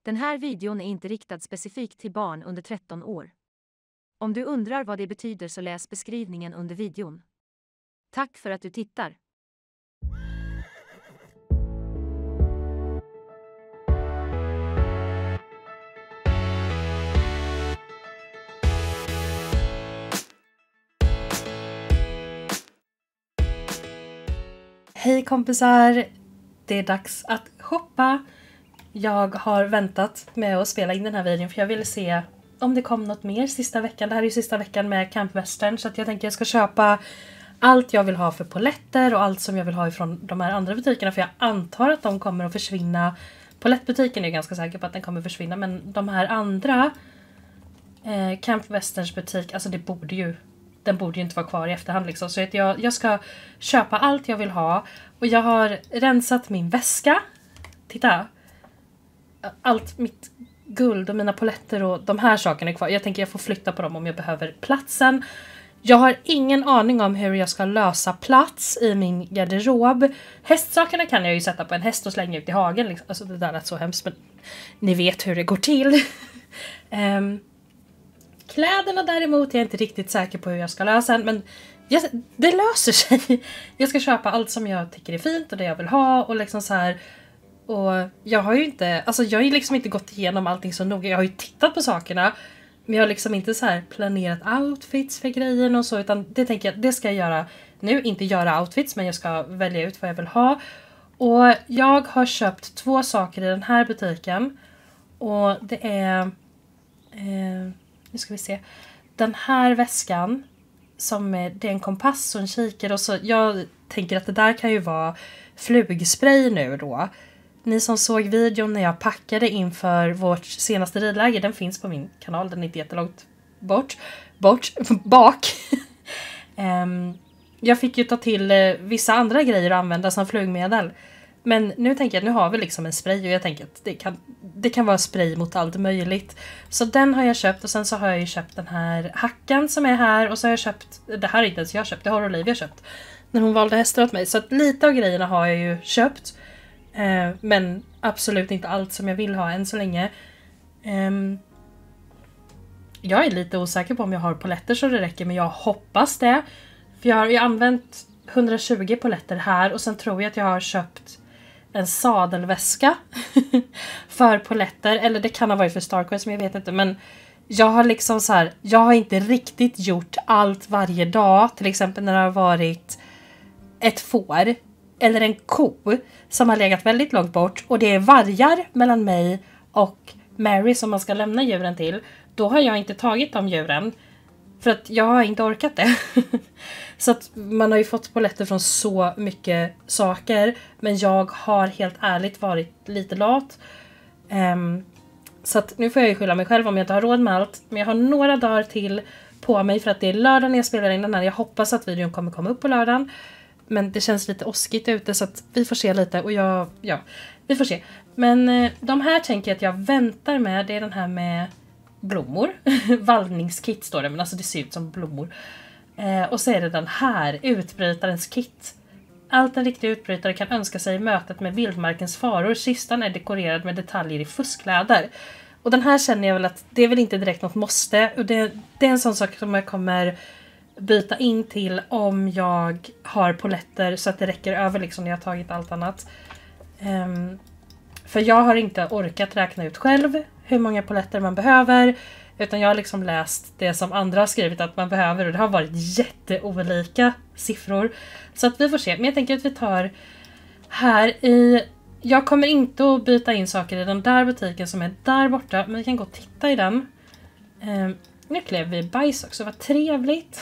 Den här videon är inte riktad specifikt till barn under 13 år. Om du undrar vad det betyder så läs beskrivningen under videon. Tack för att du tittar. Hej kompisar! Det är dags att shoppa. Jag har väntat med att spela in den här videon för jag ville se om det kom något mer sista veckan. Det här är ju sista veckan med Camp Western så att jag tänker jag ska köpa allt jag vill ha för poletter och allt som jag vill ha ifrån de här andra butikerna. För jag antar att de kommer att försvinna. Polettbutiken är jag ganska säker på att den kommer att försvinna. Men de här andra Camp Westerns butik, alltså den borde ju inte vara kvar i efterhand liksom. Så att jag ska köpa allt jag vill ha. Och jag har rensat min väska. Titta! Allt mitt guld och mina poletter och de här sakerna är kvar. Jag tänker jag får flytta på dem om jag behöver platsen. Jag har ingen aning om hur jag ska lösa plats i min garderob. Hästsakerna kan jag ju sätta på en häst och slänga ut i hagen. Liksom. Alltså det där är så hemskt, men ni vet hur det går till. Kläderna däremot är jag inte riktigt säker på hur jag ska lösa. Men det löser sig. Jag ska köpa allt som jag tycker är fint och det jag vill ha. Och liksom så här. Och jag har ju inte, alltså jag har ju liksom inte gått igenom allting så noga. Jag har ju tittat på sakerna. Men jag har liksom inte så här planerat outfits för grejerna och så. Utan det tänker jag, det ska jag göra nu. Inte göra outfits, men jag ska välja ut vad jag vill ha. Och jag har köpt 2 saker i den här butiken. Och det är... nu ska vi se. Den här väskan. Det är en kompass och en kikare. Och så, jag tänker att det där kan ju vara flugspray nu då. Ni som såg videon när jag packade inför vårt senaste ridläger, den finns på min kanal, den är inte jättelångt bak. Jag fick ju ta till vissa andra grejer att använda som flugmedel. Men nu tänker jag, nu har vi liksom en spray och jag tänker att det kan vara spray mot allt möjligt. Så den har jag köpt och sen så har jag ju köpt den här hackan som är här och så har jag köpt, det här är inte ens jag köpt, det har Olivia köpt. När hon valde hästar åt mig, så att lite av grejerna har jag ju köpt. Men absolut inte allt som jag vill ha än så länge. Jag är lite osäker på om jag har poletter så det räcker, men jag hoppas det. För jag har använt 120 poletter här och sen tror jag att jag har köpt en sadelväska för poletter. Eller det kan ha varit för Starquest, men jag vet inte. Men jag har liksom så här, jag har inte riktigt gjort allt varje dag. Till exempel när det har varit ett får eller en ko som har legat väldigt långt bort och det är vargar mellan mig och Mary som man ska lämna djuren till. Då har jag inte tagit de djuren för att jag har inte orkat det. Så att man har ju fått poletter från så mycket saker, men jag har helt ärligt varit lite lat. Så att nu får jag ju skylla mig själv om jag inte har råd med allt, men jag har några dagar till på mig för att det är lördag när jag spelar in den här. Jag hoppas att videon kommer komma upp på lördagen. Men det känns lite åskigt ute så att vi får se lite. Och vi får se. Men de här tänker jag att jag väntar med. Det är den här med blommor. Vallningskit står det, men alltså det ser ut som blommor. Och så är det den här, utbrytarens kit. Allt en riktig utbrytare kan önska sig i mötet med vildmarkens faror. Kistan är dekorerad med detaljer i fuskkläder. Och den här känner jag väl att det är väl inte direkt något måste. Och det är en sån sak som jag kommer byta in till om jag har poletter så att det räcker över liksom när jag har tagit allt annat. För jag har inte orkat räkna ut själv hur många poletter man behöver, utan jag har liksom läst det som andra har skrivit att man behöver och det har varit jätteolika siffror. Så att vi får se. Men jag tänker att vi tar här i... Jag kommer inte att byta in saker i den där butiken som är där borta, men vi kan gå och titta i den. Nu klev vi bajs också, vad trevligt.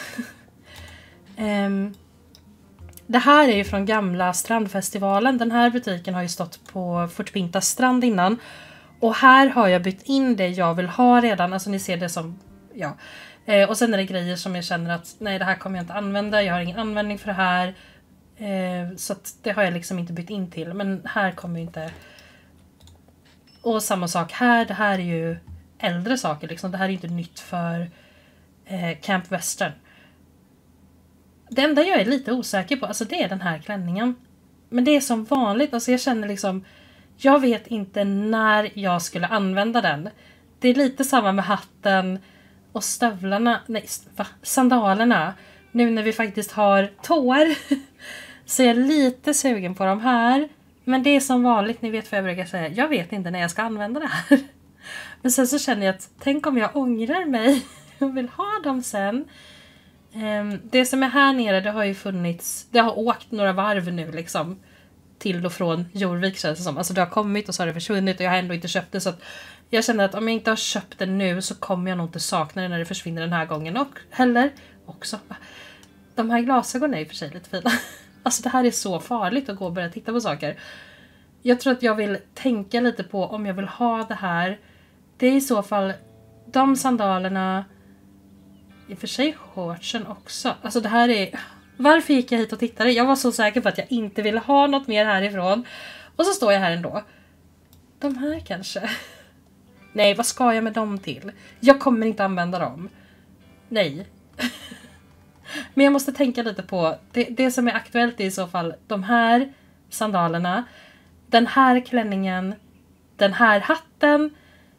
Det här är ju från gamla strandfestivalen. Den här butiken har ju stått på Fort Pinta strand innan. Och här har jag bytt in det jag vill ha redan. Alltså ni ser det som, ja. Och sen är det grejer som jag känner att nej, det här kommer jag inte använda. Jag har ingen användning för det här. Så att det har jag liksom inte bytt in till. Men här kommer ju inte... Och samma sak här, det här är ju äldre saker liksom. Det här är inte nytt för Camp Western. Det enda jag är lite osäker på, alltså det är den här klänningen. Men det är som vanligt, alltså jag känner liksom, Jag vet inte när jag skulle använda den. Det är lite samma med hatten och stövlarna. Nej, sandalerna. Nu när vi faktiskt har tår. Så jag är lite sugen på de här. Men det är som vanligt, ni vet vad jag brukar säga. Jag vet inte när jag ska använda det här. Men sen så känner jag att tänk om jag ångrar mig och vill ha dem sen. Det som är här nere, det har ju funnits, det har åkt några varv nu liksom. Till och från Jorvik känns det som. Alltså det har kommit och så har det försvunnit och jag har ändå inte köpt det. Så att jag känner att om jag inte har köpt det nu så kommer jag nog inte sakna det när det försvinner den här gången. Och heller också. De här glasögonen är ju för sig lite fina. Alltså det här är så farligt att gå och börja titta på saker. Jag tror att jag vill tänka lite på om jag vill ha det här. Det är i så fall de sandalerna. I och för sig shortsen också. Alltså det här är... Varför gick jag hit och tittade? Jag var så säker på att jag inte ville ha något mer härifrån. Och så står jag här ändå. De här kanske. Nej, vad ska jag med dem till? Jag kommer inte använda dem. Nej. Men jag måste tänka lite på... Det som är aktuellt är i så fall de här sandalerna. Den här klänningen. Den här hatten.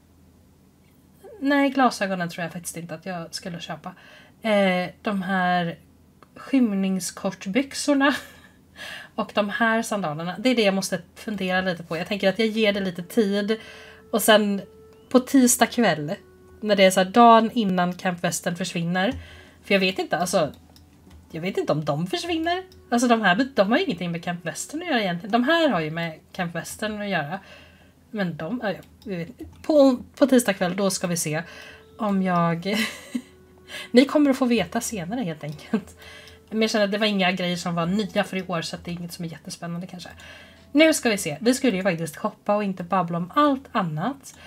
Nej, glasögonen tror jag faktiskt inte att jag skulle köpa. De här skymningskortbyxorna. Och de här sandalerna. Det är det jag måste fundera lite på. Jag tänker att jag ger det lite tid. Och sen på tisdag kväll. När det är så här dagen innan Camp Western försvinner. För jag vet inte, alltså. Jag vet inte om de försvinner. Alltså de har ju ingenting med Camp Western att göra egentligen. De här har ju med Camp Western att göra. Men de, på tisdag kväll då ska vi se om jag... Ni kommer att få veta senare helt enkelt. Men jag känner att det var inga grejer som var nya för i år så att det är inget som är jättespännande kanske. Nu ska vi se. Vi skulle ju faktiskt shoppa och inte babbla om allt annat.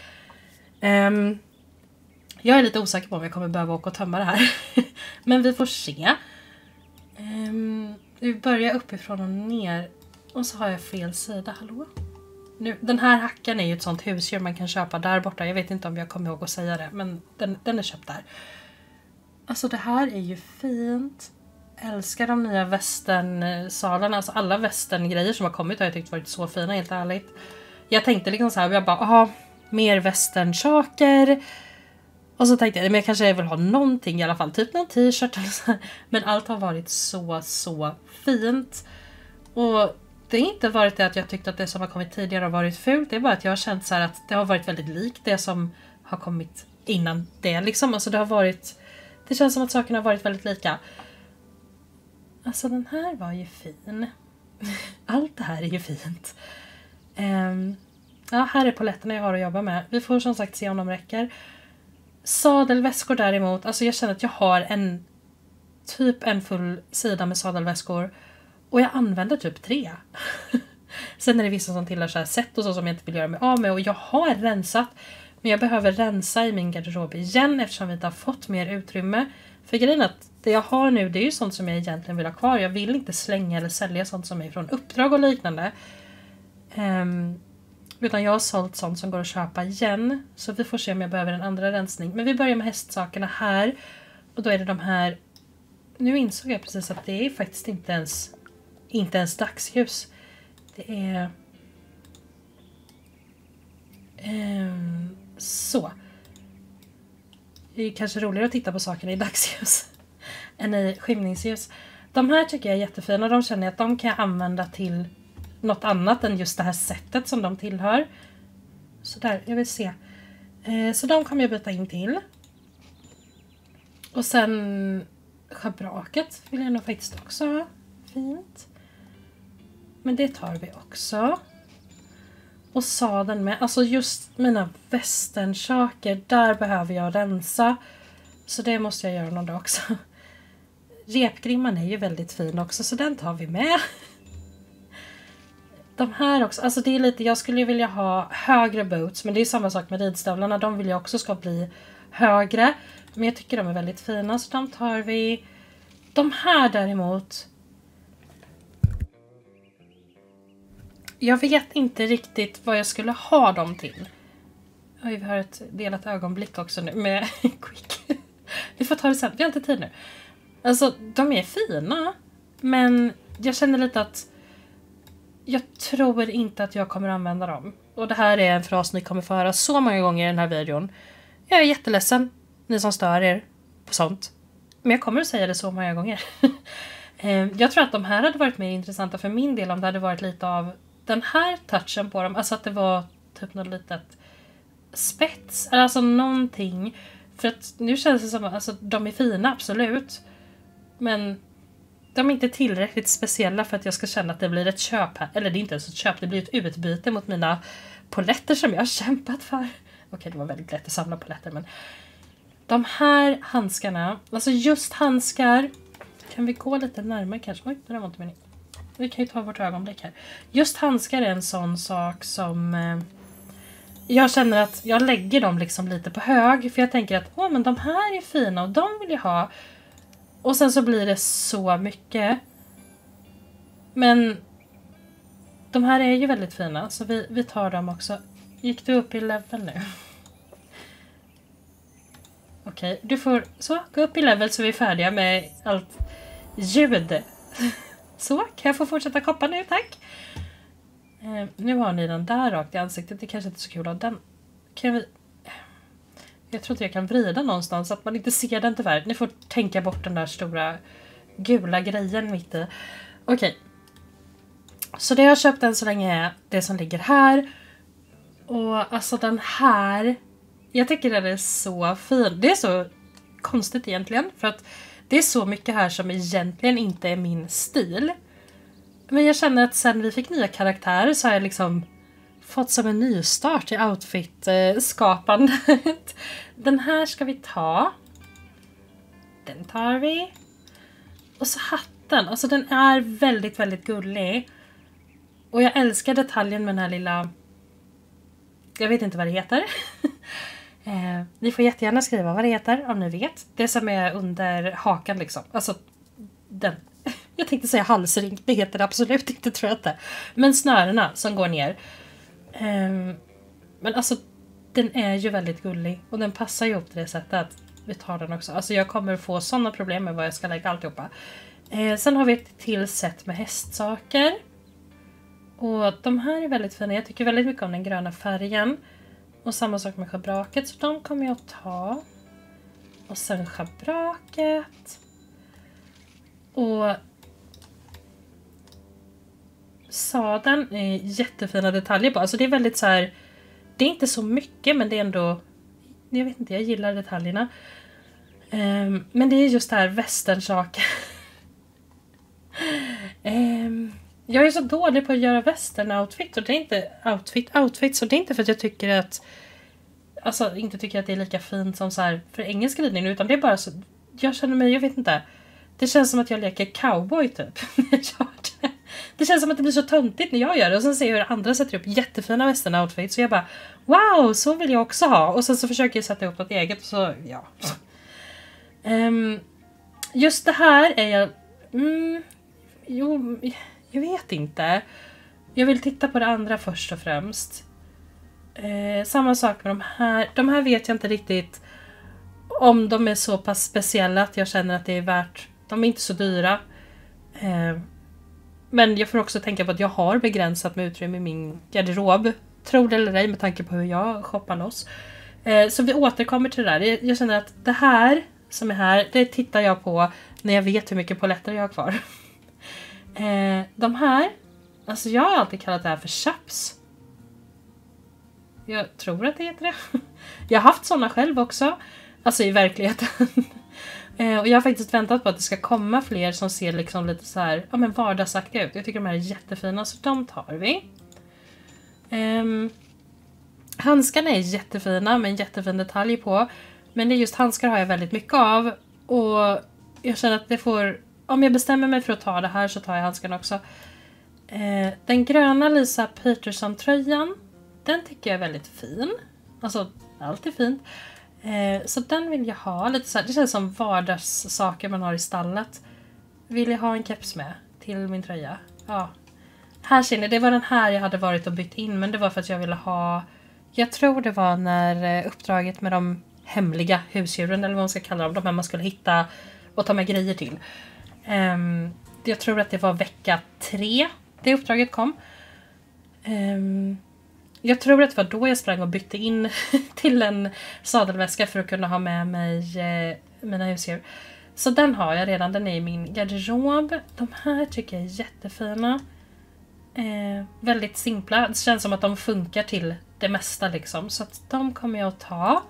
Jag är lite osäker på om jag kommer behöva åka och tömma det här. Men vi får se. Vi börjar uppifrån och ner. Och så har jag fel sida. Hallå? Nu, den här hackan är ju ett sånt husdjur man kan köpa där borta. Jag vet inte om jag kommer ihåg att säga det. Men den är köpt där. Alltså det här är ju fint. Älskar de nya västernsalarna. Alltså alla västerngrejer som har kommit har jag tyckt varit så fina, helt ärligt. Jag tänkte liksom så här. Jag bara, mer västernsaker. Och så tänkte jag, men jag kanske vill ha någonting i alla fall. Typ någon t-shirt eller så här. Men allt har varit så fint. Och det har inte varit det att jag tyckte att det som har kommit tidigare har varit fult. Det är bara att jag har känt så här att det har varit väldigt likt det som har kommit innan det liksom. Alltså det har varit... Det känns som att sakerna har varit väldigt lika. Alltså den här var ju fin. Allt det här är ju fint. Ja, här är paletterna jag har att jobba med. Vi får som sagt se om de räcker. Sadelväskor däremot. Alltså jag känner att jag har en full sida med sadelväskor. Och jag använder typ 3. Sen är det vissa som tillhör så här set och så som jag inte vill göra mig av med. Och jag har rensat. Men jag behöver rensa i min garderob igen eftersom vi inte har fått mer utrymme. För grejen är att det jag har nu, det är ju sånt som jag egentligen vill ha kvar. Jag vill inte slänga eller sälja sånt som är från uppdrag och liknande. Utan jag har sålt sånt som går att köpa igen. Så vi får se om jag behöver en andra rensning. Men vi börjar med hästsakerna här. Och då är det de här... Nu insåg jag precis att det är faktiskt inte ens dagsljus. Det är... Så. Det är kanske roligare att titta på sakerna i dagsljus än i skymningsljus. De här tycker jag är jättefina och de känner jag att de kan jag använda till något annat än just det här sättet som de tillhör. Så där, jag vill se. Så de kommer jag byta in till. Och sen schabraket vill jag nog faktiskt också ha. Fint. Men det tar vi också. Och sadeln med. Alltså just mina västernsaker. Där behöver jag rensa. Så det måste jag göra någon dag också. Repgrimman är ju väldigt fin också. Så den tar vi med. De här också. Alltså det är lite. Jag skulle vilja ha högre boots. Men det är samma sak med ridstövlarna. De vill jag också ska bli högre. Men jag tycker de är väldigt fina. Så de tar vi. De här däremot. Jag vet inte riktigt vad jag skulle ha dem till. Oj, vi har ett delat ögonblick också nu med Quick. Vi får ta det sen, vi har inte tid nu. Alltså, de är fina. Men jag känner lite att jag tror inte att jag kommer använda dem. Och det här är en fras ni kommer få höra så många gånger i den här videon. Jag är jätteledsen, ni som stör er på sånt. Men jag kommer att säga det så många gånger. Jag tror att de här hade varit mer intressanta för min del om det hade varit lite av den här touchen på dem. Alltså att det var typ något litet spets. Eller alltså någonting. För att nu känns det som att alltså, de är fina, absolut. Men de är inte tillräckligt speciella för att jag ska känna att det blir ett köp här. Eller det är inte ens ett köp, det blir ett utbyte mot mina poletter som jag har kämpat för. Okej, det var väldigt lätt att samla poletter, men de här handskarna, alltså just handskar, kan vi gå lite närmare kanske? Oj, det där var inte meningen. Vi kan ju ta vårt ögonblick här. Just handskar är en sån sak som jag känner att jag lägger dem liksom lite på hög. För jag tänker att men de här är fina och de vill jag ha. Och sen så blir det så mycket. Men de här är ju väldigt fina. Så vi tar dem också. Gick du upp i level nu? Okej, du får så gå upp i level så vi är färdiga med allt ljud. Så, kan jag få fortsätta koppa nu, tack. Nu har ni den där rakt i ansiktet. Det kanske inte är så kul av den. Kan vi... Jag tror inte jag kan vrida någonstans så att man inte ser den tyvärr. Ni får tänka bort den där stora gula grejen mitt i. Okej. Så det jag har köpt än så länge är det som ligger här. Och alltså den här... Jag tycker den är så fin. Det är så konstigt egentligen. För att det är så mycket här som egentligen inte är min stil. Men jag känner att sen vi fick nya karaktärer så har jag liksom fått som en nystart i outfit-skapandet. Den här ska vi ta. Den tar vi. Och så hatten. Alltså den är väldigt, väldigt gullig. Och jag älskar detaljen med den här lilla... Jag vet inte vad det heter. Ni får jättegärna skriva vad det heter om ni vet. Det som är under hakan liksom. Alltså den... Jag tänkte säga halsring, det heter det absolut inte, tror jag inte. Men snörena som går ner. Men alltså, den är ju väldigt gullig. Och den passar ju upp till det sättet att vi tar den också. Alltså jag kommer få sådana problem med vad jag ska lägga alltihopa. Sen har vi ett till set med hästsaker. Och de här är väldigt fina. Jag tycker väldigt mycket om den gröna färgen. Och samma sak med schabraket. Så de kommer jag att ta. Och sen schabraket. Och sadeln är jättefina detaljer på. Alltså det är väldigt så här. Det är inte så mycket men det är ändå. Jag vet inte, jag gillar detaljerna. Men det är just det här västernsaker. Jag är så dålig på att göra western-outfit. Och det är inte outfit. Så det är inte för att jag tycker att. Alltså inte tycker att det är lika fint som så här för engelsk ridning. Utan det är bara så. Jag känner mig, jag vet inte. Det känns som att jag leker cowboy typ. Det känns som att det blir så töntigt när jag gör det. Och sen ser jag hur andra sätter upp jättefina western-outfits. Så jag bara, wow, så vill jag också ha. Och sen så försöker jag sätta upp något eget. Och så, ja. Just det här är jag... jag vet inte. Jag vill titta på det andra först och främst. Samma sak med de här. De här vet jag inte riktigt om de är så pass speciella att jag känner att det är värt. De är inte så dyra. Men jag får också tänka på att jag har begränsat med utrymme i min garderob. Tror det eller ej med tanke på hur jag shoppar loss. Så vi återkommer till det där. Jag känner att det här som är här, det tittar jag på när jag vet hur mycket poletter jag har kvar. De här, alltså jag har alltid kallat det här för chaps. Jag tror att det heter det. Jag har haft sådana själv också. Alltså i verkligheten. Och jag har faktiskt väntat på att det ska komma fler som ser liksom lite så här, ja men vardagsaktiga ut. Jag tycker de här är jättefina så de tar vi. Handskarna är jättefina med en jättefin detalj på. Men det är just handskar har jag väldigt mycket av. Och jag känner att det får, om jag bestämmer mig för att ta det här så tar jag handskarna också. Den gröna Lisa Peterson-tröjan, den tycker jag är väldigt fin. Alltså allt är fint. Så den vill jag ha. Lite så här, det känns som vardagssaker man har i stallet. Vill jag ha en keps med till min tröja? Ja. Här ser ni, det var den här jag hade varit och bytt in. Men det var för att jag ville ha. Jag tror det var när uppdraget med de hemliga husdjuren, eller vad man ska kalla dem, de här man skulle hitta och ta med grejer till. Jag tror att det var vecka 3 det uppdraget kom. Jag tror att det var då jag sprang och bytte in till en sadelväska för att kunna ha med mig mina husdjur. Så den har jag redan, den är i min garderob. De här tycker jag är jättefina. Väldigt simpla, det känns som att de funkar till det mesta liksom. Så att de kommer jag att ta.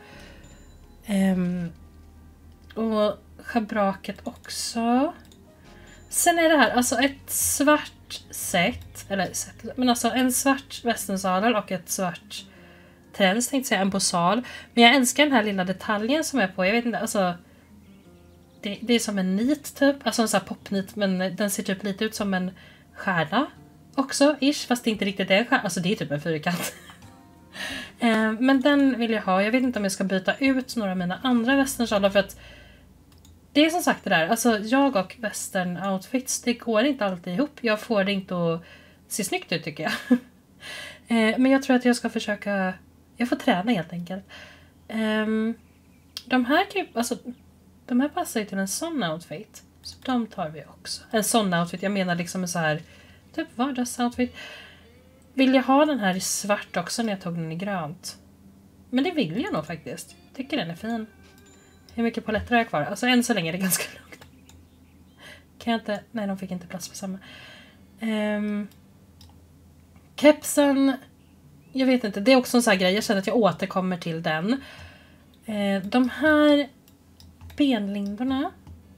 Och schabraket också. Sen är det här alltså ett svart set. Men alltså en svart västernsadel och ett svart träns, tänkte jag säga, en bosal. Men jag älskar den här lilla detaljen som är på. Jag vet inte, alltså det är som en nit typ. Alltså en sån här popnit, men den ser typ lite ut som en stjärna också, ish. Fast det inte riktigt är en stjärna. Alltså det är typ en fyrkant. Men den vill jag ha. Jag vet inte om jag ska byta ut några av mina andra västernsadlar, för att det är som sagt det där. Alltså jag och western outfits, det går inte alltid ihop. Jag får det inte att se snyggt ut, tycker jag. Men jag tror att jag ska försöka. Jag får träna helt enkelt. De här passar ju till en sån outfit. Så de tar vi också. En sån outfit, jag menar liksom en så här typ vardagsoutfit. Vill jag ha den här i svart också när jag tog den i grönt? Men det vill jag nog faktiskt. Tycker den är fin. Hur mycket paletter har jag kvar? Alltså än så länge är det ganska lugnt. Kan jag inte... Nej, de fick inte plats på samma. Kepsen... Jag vet inte, det är också en sån här grej. Jag känner att jag återkommer till den. De här benlindorna.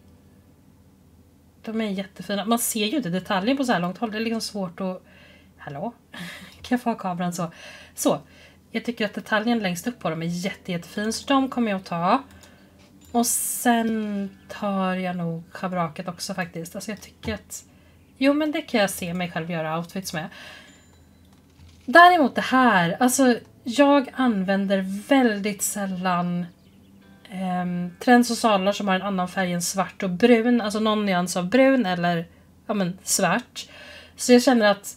De är jättefina. Man ser ju inte detaljer på så här långt håll. Det är liksom svårt att... Hallå? Kan jag få ha kameran så? Så. Jag tycker att detaljen längst upp på dem är jättefin. Så de kommer jag att ta. Och sen tar jag nog schabraket också faktiskt. Alltså jag tycker att... Jo, men det kan jag se mig själv göra outfits med. Däremot det här. Alltså jag använder väldigt sällan träns och sadlar som har en annan färg än svart och brun. Alltså någon nyans av brun eller svart. Så jag känner att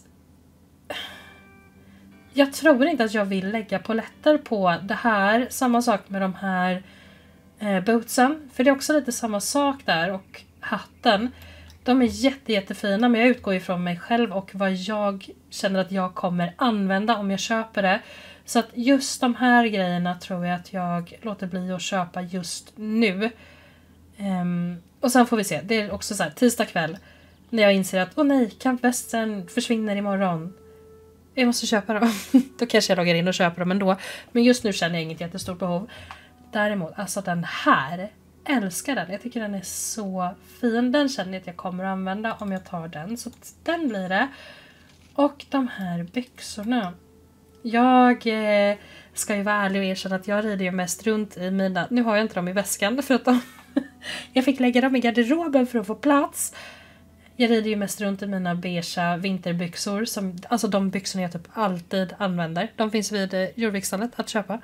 jag tror inte att jag vill lägga poletter på det här. Samma sak med de här bootsen. För det är också lite samma sak där. Och hatten. De är jättefina, men jag utgår ifrån mig själv och vad jag känner att jag kommer använda om jag köper det. Så att just de här grejerna tror jag att jag låter bli att köpa just nu. Och sen får vi se. Det är också så här tisdag kväll när jag inser att nej, Camp Western försvinner imorgon. Jag måste köpa dem. Då kanske jag loggar in och köper dem ändå. Men just nu känner jag inget jättestort behov. Däremot, alltså den här, älskar den. Jag tycker den är så fin. Den känner jag att jag kommer att använda om jag tar den. Så den blir det. Och de här byxorna. Jag ska ju vara ärlig och erkänna att jag rider ju mest runt i mina... Nu har jag inte dem i väskan för att jag fick lägga dem i garderoben för att få plats. Jag rider ju mest runt i mina beigea vinterbyxor. Alltså de byxorna jag typ alltid använder. De finns vid Jorvikstallet att köpa.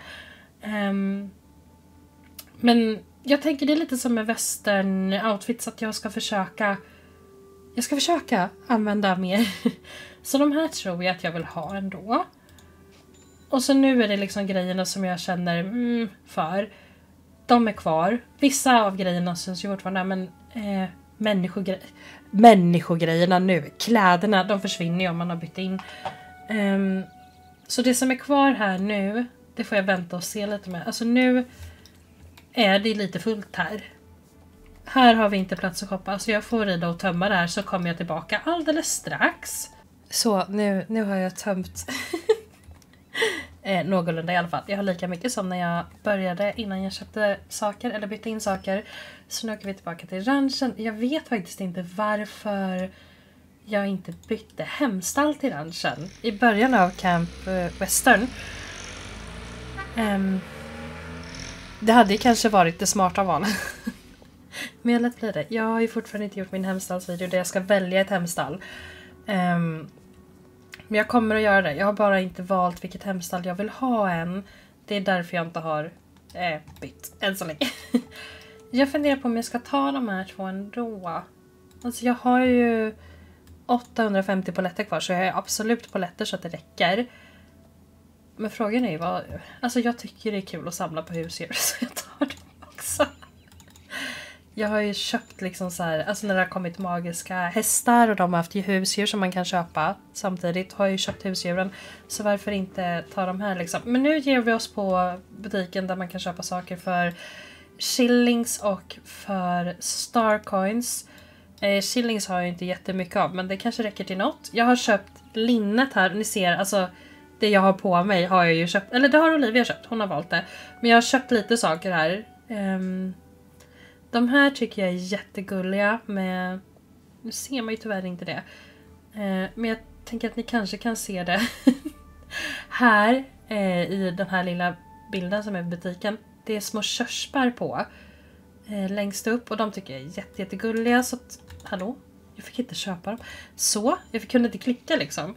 Men jag tänker det är lite som med western outfits att jag ska försöka använda mer. Så de här tror jag att jag vill ha ändå. Och så nu är det liksom grejerna som jag känner för. De är kvar. Vissa av grejerna syns ju fortfarande, men människogrejerna nu. Kläderna, de försvinner ju om man har bytt in. Så det som är kvar här nu, det får jag vänta och se lite med. Alltså nu är det lite fullt här. Här har vi inte plats att shoppa. Så jag får rida och tömma det här så kommer jag tillbaka alldeles strax. Så nu har jag tömt någorlunda i alla fall. Jag har lika mycket som när jag började innan jag köpte saker eller bytte in saker. Så nu åker vi tillbaka till ranchen. Jag vet faktiskt inte varför jag inte bytte hemstall till ranchen i början av Camp Western. Det hade ju kanske varit det smarta valet. Men jag lät bli det. Jag har ju fortfarande inte gjort min hemstallsvideo där jag ska välja ett hemstall. Men jag kommer att göra det. Jag har bara inte valt vilket hemstall jag vill ha än. Det är därför jag inte har bytt än så länge. Jag funderar på om jag ska ta de här två ändå. Alltså jag har ju 850 poletter kvar, så jag har absolut poletter så att det räcker. Men frågan är ju vad... Alltså jag tycker det är kul att samla på husdjur, så jag tar dem också. Jag har ju köpt liksom så här, alltså när det har kommit magiska hästar och de har haft ju husdjur som man kan köpa samtidigt, har jag ju köpt husdjuren. Så varför inte ta de här liksom. Men nu ger vi oss på butiken där man kan köpa saker för shillings och för starcoins. Shillings har jag inte jättemycket av, men det kanske räcker till något. Jag har köpt linnet här, ni ser alltså det jag har på mig har jag ju köpt, eller det har Olivia köpt, hon har valt det. Men jag har köpt lite saker här. De här tycker jag är jättegulliga med, nu ser man ju tyvärr inte det. Men jag tänker att ni kanske kan se det här i den här lilla bilden som är i butiken. Det är små körsbär på längst upp och de tycker jag är jättegulliga. Så att, hallå, jag fick inte köpa dem. Så, jag kunde inte klicka liksom.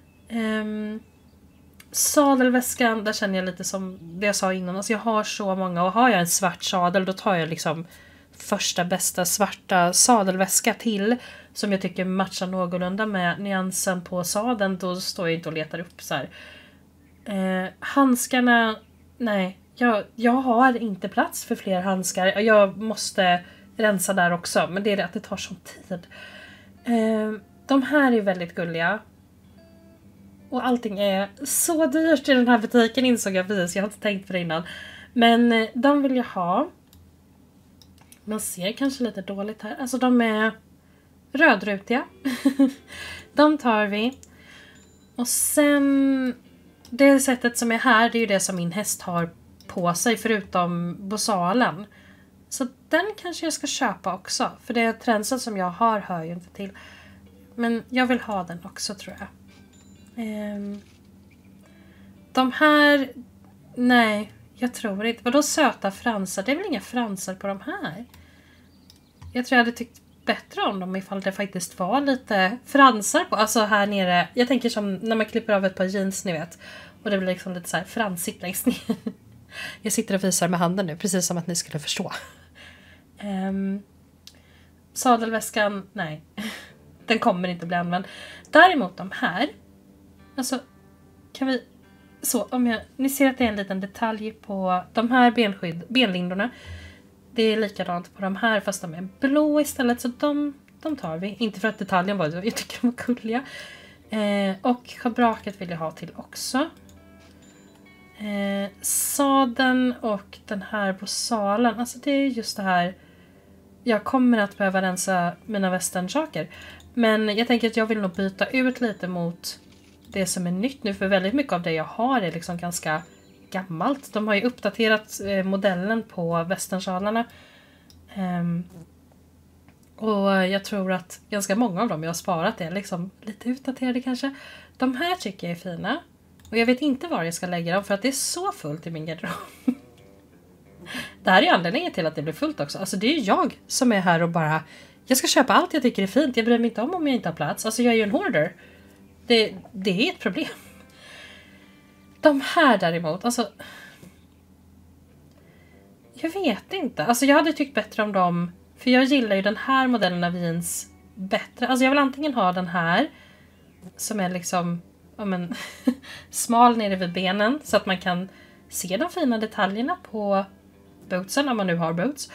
Sadelväskan, där känner jag lite som det jag sa innan. Alltså jag har så många och har jag en svart sadel då tar jag liksom första bästa svarta sadelväska till. Som jag tycker matchar någorlunda med nyansen på sadeln. Då står jag inte och letar upp så här. Handskarna, nej. Jag har inte plats för fler handskar. Jag måste rensa där också. Men det är det att det tar sån tid. De här är väldigt gulliga. Och allting är så dyrt i den här butiken insåg jag precis. Jag har inte tänkt på det innan. Men de vill jag ha. Man ser kanske lite dåligt här. Alltså de är rödrutiga. De tar vi. Och sen det sättet som är här, det är ju det som min häst har på sig förutom bosalen. Så den kanske jag ska köpa också. För det tränset som jag har hör ju inte till. Men jag vill ha den också tror jag. De här, nej, jag tror inte. Vadå söta fransar? Det är väl inga fransar på de här? Jag tror jag hade tyckt bättre om dem ifall det faktiskt var lite fransar på. Alltså här nere, jag tänker som när man klipper av ett par jeans, ni vet. Och det blir liksom lite så här fransigt längst ner. Jag sitter och visar med handen nu, precis som att ni skulle förstå. Sadelväskan, nej. Den kommer inte bli använd. Däremot de här. Alltså, kan vi... Så, om jag... Ni ser att det är en liten detalj på de här benlindorna. Det är likadant på de här fast de är blå istället. Så de tar vi. Inte för att detaljen var... Jag tycker de var gulliga. Och schabraket vill jag ha till också. Sadeln och den här på salen. Alltså det är just det här. Jag kommer att behöva rensa mina västernsaker. Men jag tänker att jag vill nog byta ut lite mot det som är nytt nu. För väldigt mycket av det jag har är liksom ganska gammalt. De har ju uppdaterat modellen på västernsalarna. Och jag tror att ganska många av dem jag har sparat är liksom lite utdaterade kanske. De här tycker jag är fina. Och jag vet inte var jag ska lägga dem för att det är så fullt i min garderob. Det här är anledningen till att det blir fullt också. Alltså det är ju jag som är här och bara... Jag ska köpa allt jag tycker är fint. Jag bryr mig inte om jag inte har plats. Alltså jag är ju en hoarder. Det är ett problem. De här däremot, alltså... Jag vet inte. Alltså jag hade tyckt bättre om dem. För jag gillar ju den här modellen av jeans bättre. Alltså jag vill antingen ha den här. Som är liksom... Ja, men, smal nere vid benen. Så att man kan se de fina detaljerna på bootsen. Om man nu har boots.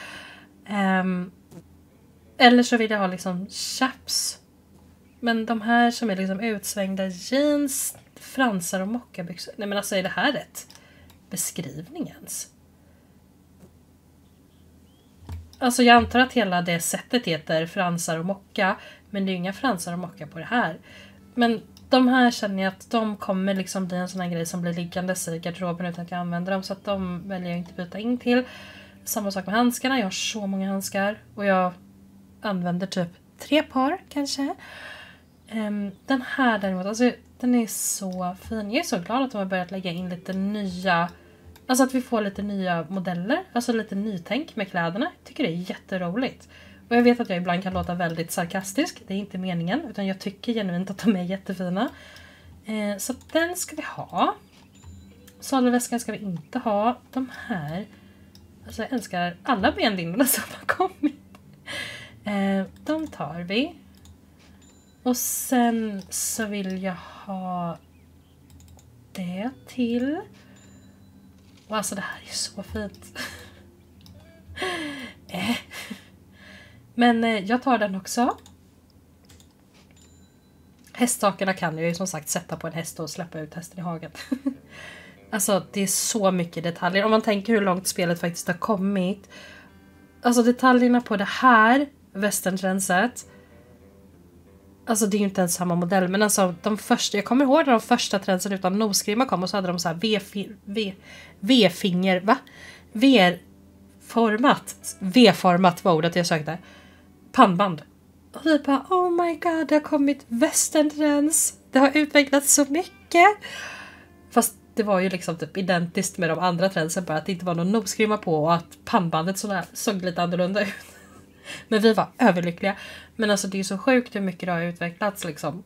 Eller så vill jag ha liksom chaps. Men de här som är liksom utsvängda jeans, fransar och mockabyxor. Nej men alltså är det här rätt beskrivningens? Alltså jag antar att hela det sättet heter fransar och mocka. Men det är ju inga fransar och mocka på det här. Men de här känner jag att de kommer liksom bli en sån här grej som blir liggandes i garderoben utan att jag använder dem. Så att de väljer jag inte byta in till. Samma sak med handskarna. Jag har så många handskar. Och jag använder typ 3 par kanske. Den här däremot, alltså den är så fin. Jag är så glad att de har börjat lägga in lite nya... Alltså att vi får lite nya modeller. Alltså lite nytänk med kläderna. Jag tycker det är jätteroligt. Och jag vet att jag ibland kan låta väldigt sarkastisk. Det är inte meningen. Utan jag tycker genuint att de är jättefina. Så den ska vi ha. Sadelväskan ska vi inte ha. De här. Alltså jag älskar alla benlindorna som har kommit. De tar vi. Och sen så vill jag ha det till. Och alltså det här är så fint. Men jag tar den också. Hästsakerna kan jag ju som sagt sätta på en häst och släppa ut hästen i hagen. Alltså det är så mycket detaljer. Om man tänker hur långt spelet faktiskt har kommit. Alltså detaljerna på det här västerntränset. Alltså det är ju inte ens samma modell. Men alltså de första, jag kommer ihåg när de första tränsen utan nosgrimma kom. Och så hade de så här V-finger, va? V-format var ordet jag sökte. Pannband. Och vi bara, oh my god, det har kommit västerntrends. Det har utvecklats så mycket. Fast det var ju liksom typ identiskt med de andra trendsen. Bara att det inte var någon nosgrimma på och att pannbandet såg lite annorlunda ut. Men vi var överlyckliga. Men alltså det är så sjukt hur mycket det har utvecklats liksom.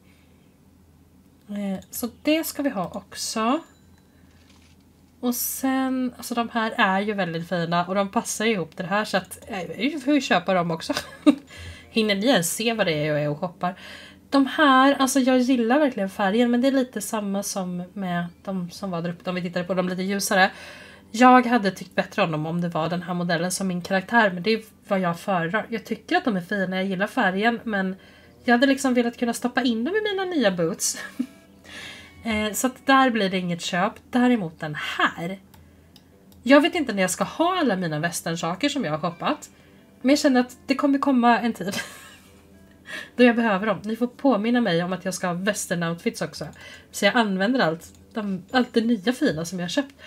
Så det ska vi ha också. Och sen, alltså de här är ju väldigt fina. Och de passar ihop till det här så att vi får ju köpa dem också. Hinner ni ens se vad det är jag är och shoppar. De här, alltså jag gillar verkligen färgen. Men det är lite samma som med de som var där uppe. De vi tittade på, de lite ljusare. Jag hade tyckt bättre om dem om det var den här modellen som min karaktär. Men det är vad jag föredrar. Jag tycker att de är fina, jag gillar färgen. Men jag hade liksom velat kunna stoppa in dem i mina nya boots. Så att där blir det inget köp. Däremot den här. Jag vet inte när jag ska ha alla mina västernsaker som jag har shoppat. Men jag känner att det kommer komma en tid. Då jag behöver dem. Ni får påminna mig om att jag ska ha västern-outfits också. Så jag använder allt det nya fina som jag har köpt.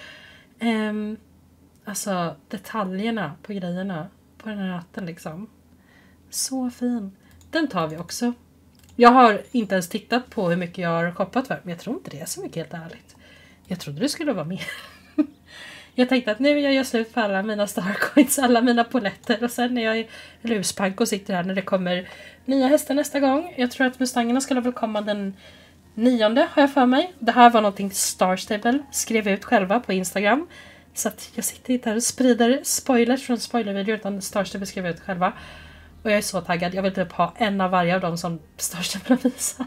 Alltså detaljerna på grejerna. På den här hatten liksom. Så fin. Den tar vi också. Jag har inte ens tittat på hur mycket jag har shoppat för. Men jag tror inte det är så mycket, helt ärligt. Jag trodde det skulle vara mer. Jag tänkte att nu jag gör slut på alla mina starcoins, alla mina poletter. Och sen när jag är ruspank och sitter här när det kommer nya hästar nästa gång. Jag tror att Mustangerna skulle väl komma den 9:e har jag för mig. Det här var någonting Star Stable skrev ut själva på Instagram. Så att jag sitter inte här och sprider spoilers från spoilervideo, utan Star Stable skrev ut själva. Och jag är så taggad. Jag vill typ ha en av varje av dem som Star Stable har visat.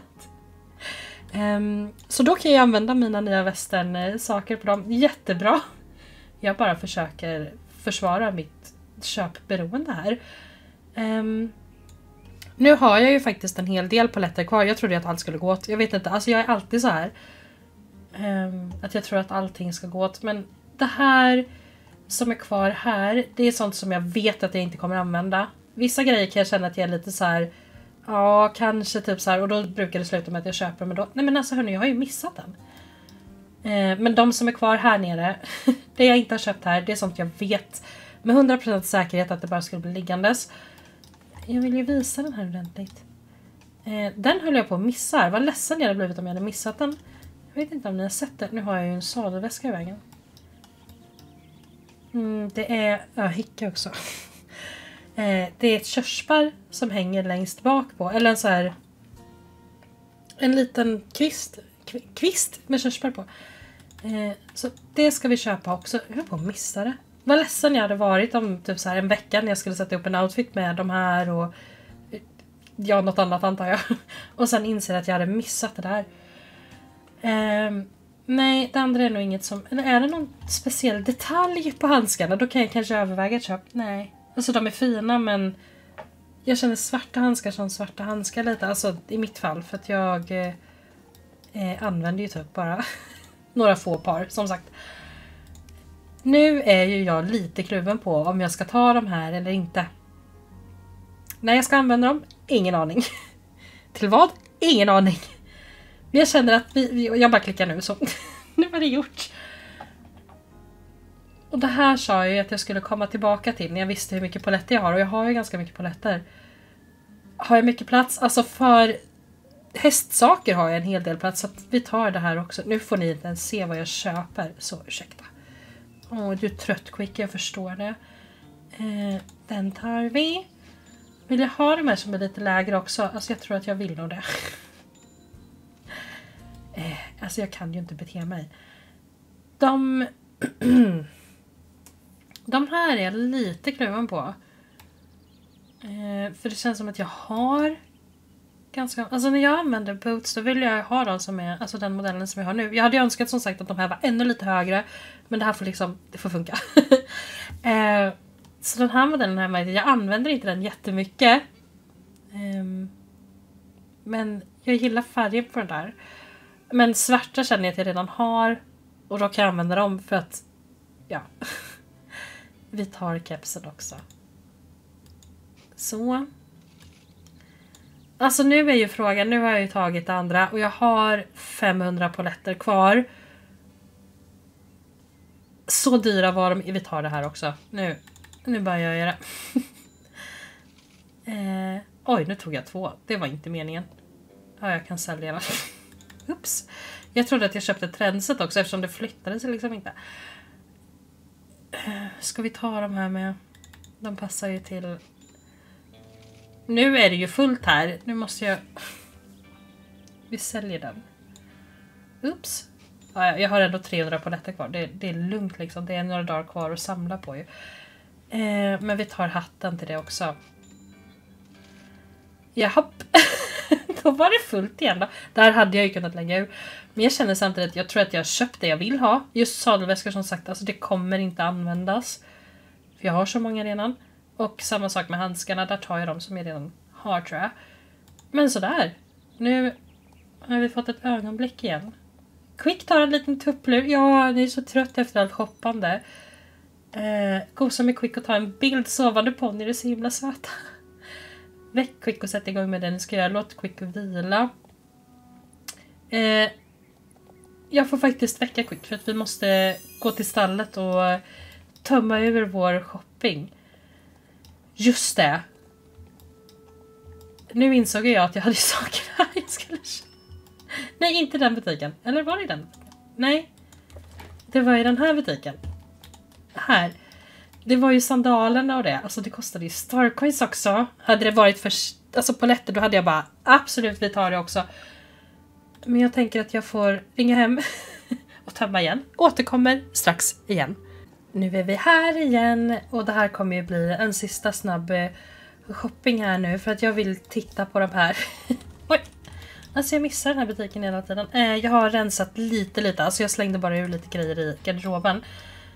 Så då kan jag använda mina nya västern saker på dem. Jättebra. Jag bara försöker försvara mitt köpberoende här. Nu har jag ju faktiskt en hel del paletter kvar. Jag trodde att allt skulle gå åt. Jag vet inte, alltså jag är alltid så här. Att jag tror att allting ska gå åt. Men det här som är kvar här, det är sånt som jag vet att jag inte kommer använda. Vissa grejer kan jag känna att jag är lite så här. Ja, kanske typ så här. Och då brukar det sluta med att jag köper. Men då, nej men alltså hörni, jag har ju missat den. Men de som är kvar här nere, det jag inte har köpt här, det är sånt jag vet med 100% säkerhet att det bara skulle bli liggandes. Jag vill ju visa den här ordentligt. Den höll jag på att missa. Vad ledsen jag hade blivit om jag hade missat den. Jag vet inte om ni har sett det. Nu har jag ju en sadelväska i vägen. Det är hicka också. Det är ett körsbär som hänger längst bak på. Eller en så här. En liten kvist med körsbär på. Så det ska vi köpa också. Jag höll på att missa det. Vad ledsen jag hade varit om typ så här en vecka när jag skulle sätta upp en outfit med de här och ja, något annat antar jag. Och sen inser att jag hade missat det där. Nej, det andra är nog inget som... Eller är det någon speciell detalj på handskarna? Då kan jag kanske överväga ett köp. Nej. Alltså de är fina men jag känner svarta handskar som svarta handskar lite. Alltså i mitt fall för att jag använder ju typ bara några få par som sagt. Nu är ju jag lite kluven på om jag ska ta de här eller inte. När jag ska använda dem, ingen aning. Till vad? Ingen aning. Men jag känner att jag bara klickar nu så. Nu var det gjort. Och det här sa jag ju att jag skulle komma tillbaka till när jag visste hur mycket poletter jag har. Och jag har ju ganska mycket poletter. Har jag mycket plats? Alltså för hästsaker har jag en hel del plats. Så att vi tar det här också. Nu får ni inte ens se vad jag köper. Så ursäkta. Du är trött Quick, jag förstår det. Den tar vi. Vill jag ha de här som är lite lägre också? Alltså jag tror att jag vill nog det. Alltså jag kan ju inte bete mig. De här är jag lite kluven på. För det känns som att jag har ganska... Alltså när jag använder boots då vill jag ha dem som är... Alltså den modellen som jag har nu. Jag hade önskat som sagt att de här var ännu lite högre. Men det här får liksom... Det får funka. Så den här modellen har jag använder inte den jättemycket. Men jag gillar färgen på den där. Men svarta känner jag att jag redan har. Och då kan jag använda dem för att, ja. Vi tar kepsen också. Så. Alltså nu är ju frågan, nu har jag ju tagit det andra. Och jag har 500 poletter kvar. Så dyra var de. Vi tar det här också. Nu börjar jag göra. Oj, nu tog jag 2. Det var inte meningen. Ja, jag kan sälja den. Ups. Jag trodde att jag köpte Trendset också eftersom det flyttade sig liksom inte. Ska vi ta de här med? De passar ju till. Nu är det ju fullt här. Nu måste jag. Vi säljer den. Ups. Ja, jag har ändå 300 poletter kvar. Det är lugnt liksom. Det är några dagar kvar att samla på ju. Men vi tar hatten till det också. Japp. Då var det fullt igen då. Där hade jag ju kunnat lägga ur. Men jag känner samtidigt att jag tror att jag har köpt det jag vill ha. Just sadelväskor som sagt. Alltså det kommer inte användas. För jag har så många redan. Och samma sak med handskarna. Där tar jag dem som jag redan har tror jag. Men sådär. Nu har vi fått ett ögonblick igen. Quick tar en liten tupplur. Ja, ni är så trött efter allt shoppande. Gosa med Quick och ta en bild. Sovande ponny, det är så himla söta. Väck Quick och sätt igång med den. Ska jag låta Quick vila. Jag får faktiskt väcka Quick för att vi måste gå till stallet och tömma över vår shopping. Just det. Nu insåg jag att jag hade saker här jag skulle köpa. Nej, inte den butiken. Eller var det den? Nej. Det var i den här butiken. Här. Det var ju sandalerna och det. Alltså det kostade ju Starcoins också. Hade det varit för alltså poletter då hade jag bara absolut vi tar det också. Men jag tänker att jag får ringa hem och tömma igen. Återkommer strax igen. Nu är vi här igen och det här kommer ju bli en sista snabb shopping här nu för att jag vill titta på de här. Oj. Alltså jag missar den här butiken hela tiden. Jag har rensat lite. Alltså jag slängde bara ur lite grejer i garderoben.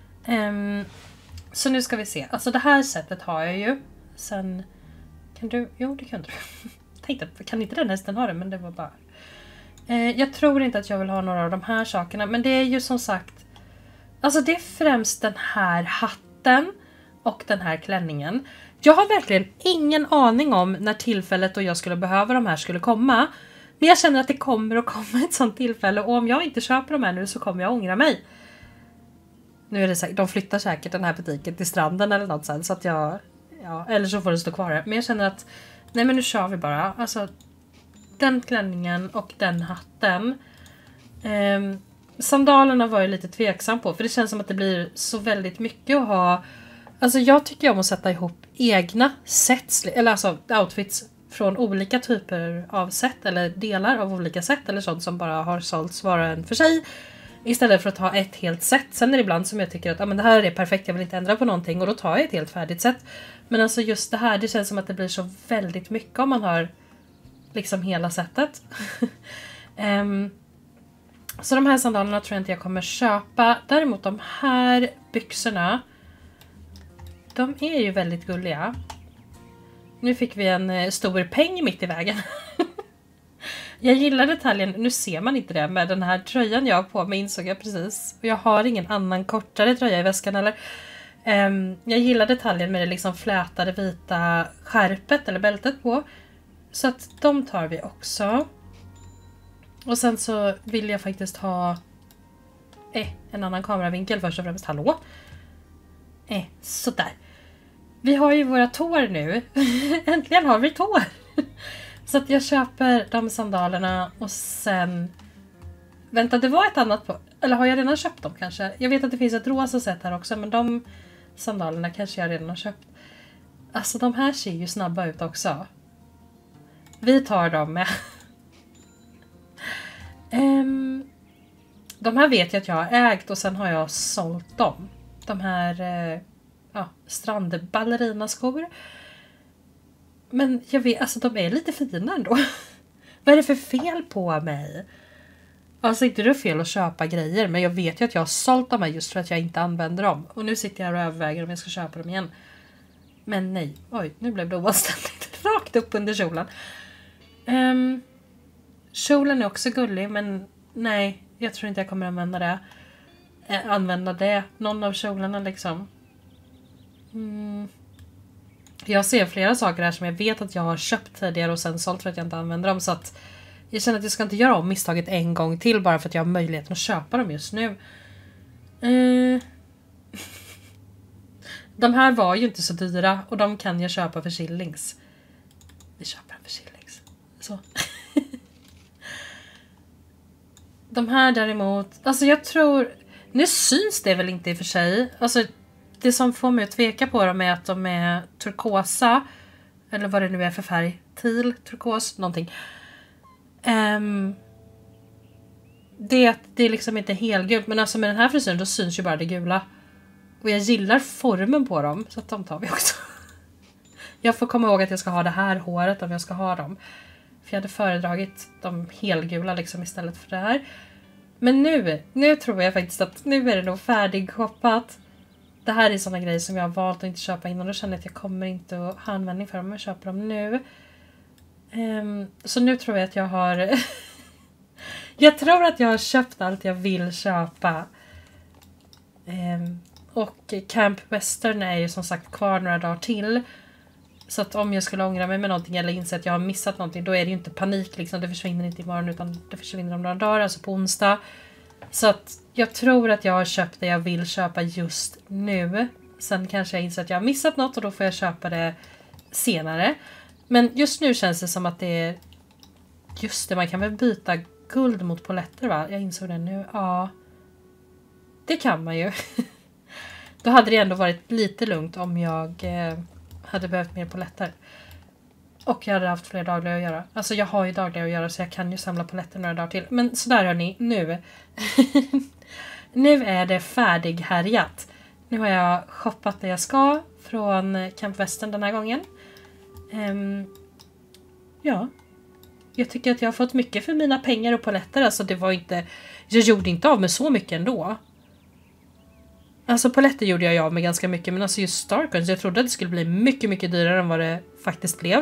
Så nu ska vi se. Alltså det här sättet har jag ju. Sen kan du. Jo, det kan du. Tänkte, kan inte den hästen ha det? Men det var bara. Jag tror inte att jag vill ha några av de här sakerna. Men det är ju som sagt. Alltså det är främst den här hatten. Och den här klänningen. Jag har verkligen ingen aning om när tillfället då jag skulle behöva de här skulle komma. Men jag känner att det kommer att komma ett sånt tillfälle. Och om jag inte köper de här nu så kommer jag ångra mig. Nu är det säkert, de flyttar säkert den här butiken till stranden eller något sen. Så att jag, ja, eller så får det stå kvar här. Men jag känner att, nej men nu kör vi bara. Alltså, den klänningen och den hatten. Sandalerna var jag lite tveksam på. För det känns som att det blir så väldigt mycket att ha. Alltså jag tycker om att sätta ihop egna sets. Eller alltså outfits från olika typer av set. Eller delar av olika set. Eller sånt som bara har sålts var en för sig. Istället för att ha ett helt set. Sen är det ibland som jag tycker att men det här är perfekt, jag vill inte ändra på någonting. Och då tar jag ett helt färdigt set. Men alltså just det här, det känns som att det blir så väldigt mycket om man har liksom hela setet. Så de här sandalerna tror jag inte jag kommer köpa. Däremot de här byxorna, de är ju väldigt gulliga. Nu fick vi en stor peng mitt i vägen. Jag gillar detaljen, nu ser man inte det, med den här tröjan jag har på mig insåg jag precis. Och jag har ingen annan kortare tröja i väskan eller. Jag gillar detaljen med det liksom flätade vita skärpet eller bältet på. Så att de tar vi också. Och sen så vill jag faktiskt ha en annan kameravinkel först och främst. Hallå? Sådär. Vi har ju våra tår nu. Äntligen har vi tår. Så att jag köper de sandalerna och sen. Vänta, det var ett annat på. Eller har jag redan köpt dem kanske? Jag vet att det finns ett rosa set här också. Men de sandalerna kanske jag redan har köpt. Alltså de här ser ju snabba ut också. Vi tar dem med. De här vet jag att jag har ägt och sen har jag sålt dem. De här strandballerinaskor. Men jag vet, alltså de är lite fina ändå. Vad är det för fel på mig? Alltså inte det är fel att köpa grejer, men jag vet ju att jag har sålt dem här just för att jag inte använder dem. Och nu sitter jag och överväger om jag ska köpa dem igen. Men nej, oj, nu blev det oanständigt. Rakt upp under kjolen. Kjolen är också gullig, men nej, jag tror inte jag kommer använda det. Någon av kjolarna liksom. Jag ser flera saker här som jag vet att jag har köpt tidigare och sen sålt för att jag inte använder dem. Så att jag känner att jag ska inte göra om misstaget en gång till bara för att jag har möjligheten att köpa dem just nu. De här var ju inte så dyra och de kan jag köpa för shillings. Vi köper dem för shillings. Så. De här däremot, alltså jag tror, nu syns det väl inte i och för sig. Alltså det som får mig att tveka på dem är att de är turkosa. Eller vad det nu är för färg. Teal, turkos, någonting. Det är liksom inte helgult. Men alltså med den här frisyren då syns ju bara det gula. Och jag gillar formen på dem. Så att de tar vi också. Jag får komma ihåg att jag ska ha det här håret om jag ska ha dem. För jag hade föredragit de helgula liksom istället för det här. Men nu tror jag faktiskt att nu är det nog färdigshoppat. Det här är sådana grejer som jag har valt att inte köpa innan. Och känner att jag kommer inte att ha användning för dem om jag köper dem nu. Så nu tror jag att jag har... jag tror att jag har köpt allt jag vill köpa. Och Camp Western är ju som sagt kvar några dagar till. Så att om jag skulle ångra mig med någonting eller inse att jag har missat någonting, då är det ju inte panik liksom. Det försvinner inte imorgon utan det försvinner om några dagar, alltså på onsdag. Så att jag tror att jag har köpt det jag vill köpa just nu. Sen kanske jag inser att jag har missat något och då får jag köpa det senare. Men just nu känns det som att det är... Just det, man kan väl byta guld mot poletter, va? Jag insåg det nu. Ja, det kan man ju. Då hade det ändå varit lite lugnt om jag hade behövt mer poletter. Och jag hade haft fler dagliga att göra. Alltså jag har ju dagliga att göra så jag kan ju samla poletter några dagar till. Men sådär hörni, nu. Nu är det färdighärjat. Nu har jag shoppat det jag ska från Camp Western den här gången. Ja. Jag tycker att jag har fått mycket för mina pengar och poletter. Alltså det var inte... Jag gjorde inte av med så mycket ändå. Alltså poletter gjorde jag av med ganska mycket. Men alltså just Starcoins, jag trodde att det skulle bli mycket, mycket dyrare än vad det faktiskt blev.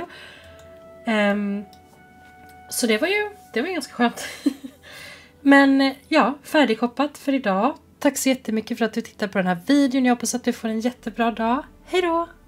Så det var ganska skönt. Men ja, färdigshoppat för idag. Tack så jättemycket för att du tittar på den här videon. Jag hoppas att du får en jättebra dag. Hej då!